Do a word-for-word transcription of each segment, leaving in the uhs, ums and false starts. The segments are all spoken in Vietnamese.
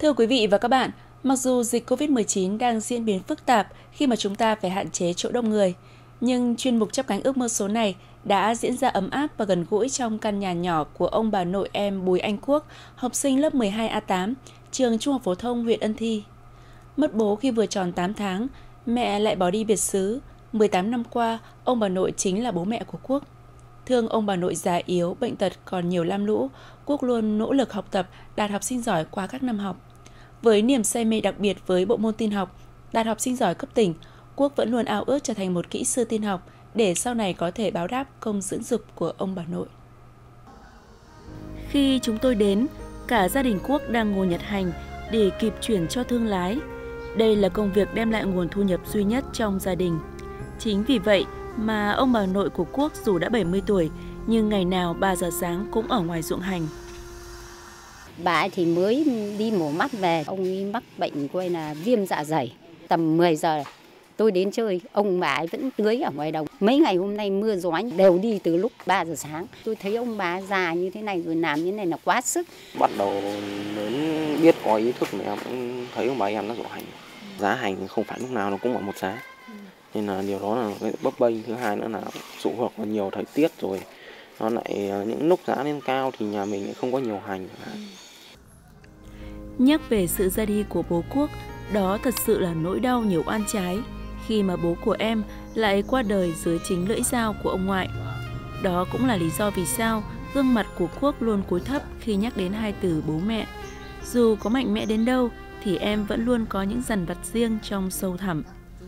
Thưa quý vị và các bạn, mặc dù dịch covid mười chín đang diễn biến phức tạp khi mà chúng ta phải hạn chế chỗ đông người, nhưng chuyên mục Chắp cánh ước mơ số này đã diễn ra ấm áp và gần gũi trong căn nhà nhỏ của ông bà nội em Bùi Anh Quốc, học sinh lớp mười hai A tám, trường Trung học phổ thông huyện Ân Thi. Mất bố khi vừa tròn tám tháng, mẹ lại bỏ đi biệt xứ. mười tám năm qua, ông bà nội chính là bố mẹ của Quốc. Thương ông bà nội già yếu, bệnh tật còn nhiều lam lũ, Quốc luôn nỗ lực học tập, đạt học sinh giỏi qua các năm học. Với niềm say mê đặc biệt với bộ môn tin học, đạt học sinh giỏi cấp tỉnh, Quốc vẫn luôn ao ước trở thành một kỹ sư tin học để sau này có thể báo đáp công dưỡng dục của ông bà nội. Khi chúng tôi đến, cả gia đình Quốc đang ngồi nhặt hành để kịp chuyển cho thương lái. Đây là công việc đem lại nguồn thu nhập duy nhất trong gia đình. Chính vì vậy mà ông bà nội của Quốc dù đã bảy mươi tuổi, nhưng ngày nào ba giờ sáng cũng ở ngoài ruộng hành. Bà ấy thì mới đi mổ mắt về, ông ấy mắc bệnh coi là viêm dạ dày. Tầm mười giờ tôi đến chơi, ông bà ấy vẫn tưới ở ngoài đồng. Mấy ngày hôm nay mưa gió đều đi từ lúc ba giờ sáng. Tôi thấy ông bà già như thế này rồi làm như thế này là quá sức. Bắt đầu đến biết có ý thức này em cũng thấy ông bà em nó giỏi hành. Giá hành không phải lúc nào nó cũng ở một giá. Nên là điều đó là cái bấp bênh. Thứ hai nữa là phụ thuộc vào nhiều thời tiết rồi. Nó lại những lúc giá lên cao thì nhà mình lại không có nhiều hành. Nhắc về sự ra đi của bố Quốc, đó thật sự là nỗi đau nhiều oan trái khi mà bố của em lại qua đời dưới chính lưỡi dao của ông ngoại. Đó cũng là lý do vì sao gương mặt của Quốc luôn cúi thấp khi nhắc đến hai từ bố mẹ. Dù có mạnh mẽ đến đâu thì em vẫn luôn có những dằn vặt riêng trong sâu thẳm.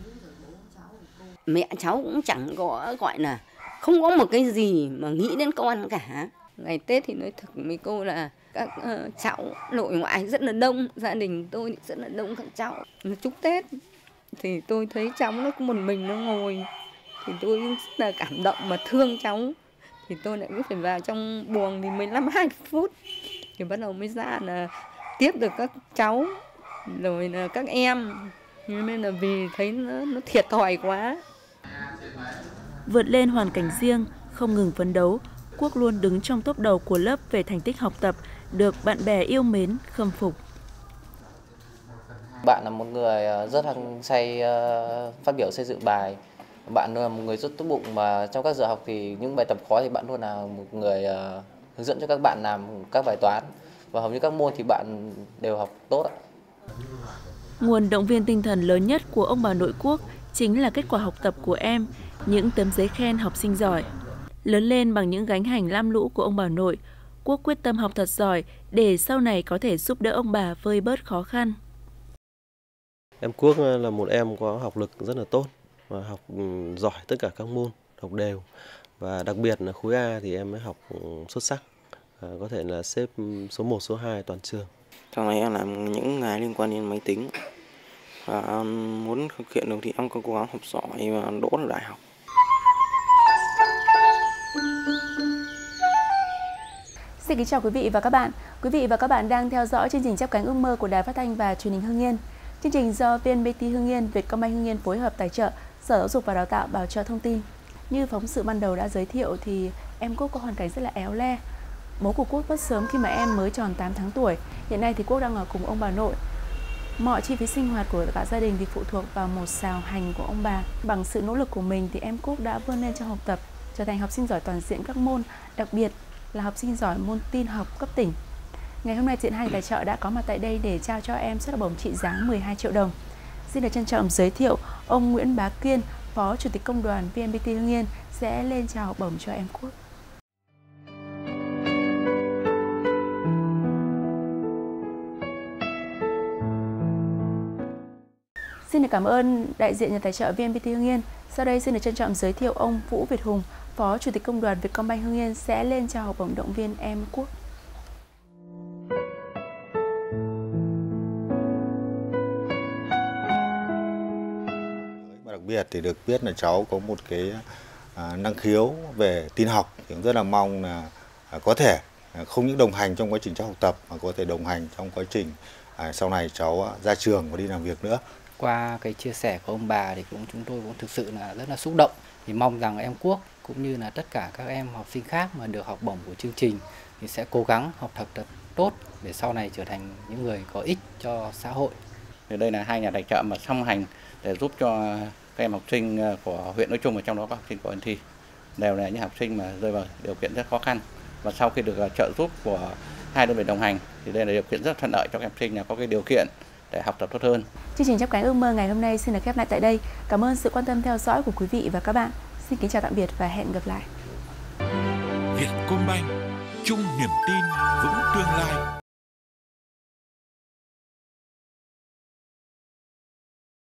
Mẹ cháu cũng chẳng có gọi là không có một cái gì mà nghĩ đến con cả. Ngày Tết thì nói thật với cô là các uh, cháu nội ngoại rất là đông, gia đình tôi rất là đông các cháu. Chúc Tết thì tôi thấy cháu nó có một mình nó ngồi thì tôi rất là cảm động mà thương cháu. Thì tôi lại cứ phải vào trong buồng thì mười lăm hai mươi phút thì bắt đầu mới ra là tiếp được các cháu rồi là các em. Nên là vì thấy nó, nó thiệt thòi quá. Vượt lên hoàn cảnh riêng, không ngừng phấn đấu, Quốc luôn đứng trong top đầu của lớp về thành tích học tập, được bạn bè yêu mến, khâm phục. Bạn là một người rất hăng say phát biểu xây dựng bài. Bạn là một người rất tốt bụng mà trong các giờ học thì những bài tập khó thì bạn luôn là một người hướng dẫn cho các bạn làm các bài toán. Và hầu như các môn thì bạn đều học tốt ạ. Nguồn động viên tinh thần lớn nhất của ông bà nội Quốc chính là kết quả học tập của em, những tấm giấy khen học sinh giỏi. Lớn lên bằng những gánh hành lam lũ của ông bà nội, Quốc quyết tâm học thật giỏi để sau này có thể giúp đỡ ông bà vơi bớt khó khăn. Em Quốc là một em có học lực rất là tốt và học giỏi tất cả các môn, học đều. Và đặc biệt là khối A thì em mới học xuất sắc, có thể là xếp số một, số hai toàn trường. Sau này em làm những nghề liên quan đến máy tính. Và muốn thực hiện được thì em có cố gắng học giỏi và đỗ được đại học. Xin kính chào quý vị và các bạn. Quý vị và các bạn đang theo dõi chương trình Chắp cánh ước mơ của Đài Phát thanh và Truyền hình Hưng Yên. Chương trình do vê en pê tê Hưng Yên, Vietcombank Hưng Yên phối hợp tài trợ, Sở Giáo dục và Đào tạo bảo trợ thông tin. Như phóng sự ban đầu đã giới thiệu thì em Quốc có hoàn cảnh rất là éo le. Bố của Quốc mất sớm khi mà em mới tròn tám tháng tuổi. Hiện nay thì Quốc đang ở cùng ông bà nội. Mọi chi phí sinh hoạt của cả gia đình thì phụ thuộc vào một sào hành của ông bà. Bằng sự nỗ lực của mình thì em Quốc đã vươn lên trong học tập, trở thành học sinh giỏi toàn diện các môn, đặc biệt là học sinh giỏi môn tin học cấp tỉnh. Ngày hôm nay Diện Hành tài trợ đã có mặt tại đây để trao cho em suất học bổng trị giá mười hai triệu đồng. Xin được trân trọng giới thiệu ông Nguyễn Bá Kiên, Phó Chủ tịch Công đoàn vê en pê tê Hưng Yên sẽ lên trao học bổng cho em Quốc. Xin được cảm ơn đại diện nhà tài trợ vê en pê tê Hưng Yên. Sau đây xin được trân trọng giới thiệu ông Vũ Việt Hùng, Phó Chủ tịch Công đoàn Vietcombank Hưng Yên sẽ lên trao học bổng động viên em Quốc. Đặc biệt thì được biết là cháu có một cái à, năng khiếu về tin học, thì cũng rất là mong là à, có thể à, không những đồng hành trong quá trình cháu học tập mà có thể đồng hành trong quá trình à, sau này cháu à, ra trường và đi làm việc nữa. Qua cái chia sẻ của ông bà thì cũng chúng tôi cũng thực sự là rất là xúc động. Thì mong rằng em Quốc cũng như là tất cả các em học sinh khác mà được học bổng của chương trình thì sẽ cố gắng học thật thật tốt để sau này trở thành những người có ích cho xã hội. Thì đây là hai nhà tài trợ mà song hành để giúp cho các em học sinh của huyện nói chung và trong đó có học sinh của Ân Thi đều là những học sinh mà rơi vào điều kiện rất khó khăn, và sau khi được trợ giúp của hai đơn vị đồng hành thì đây là điều kiện rất thuận lợi cho các học sinh là có cái điều kiện để học tập tốt hơn. Chương trình Chắp cánh ước mơ ngày hôm nay xin được khép lại tại đây. Cảm ơn sự quan tâm theo dõi của quý vị và các bạn. Xin kính chào tạm biệt và hẹn gặp lại. Vietcombank chung niềm tin vững tương lai.